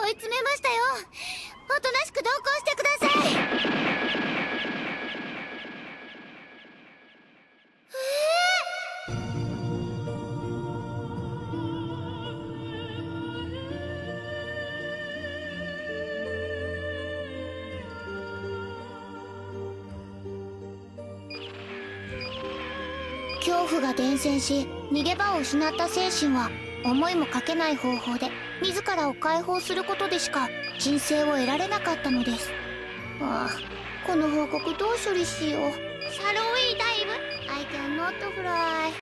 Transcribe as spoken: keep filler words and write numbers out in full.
い詰めましたよ。おとなしく同行してください。恐怖が伝染し、逃げ場を失った精神は思いもかけない方法で自らを解放することでしか鎮静を得られなかったのです。ああ、この報告どう処理しよう。シャロウィーダイブ I cannot fly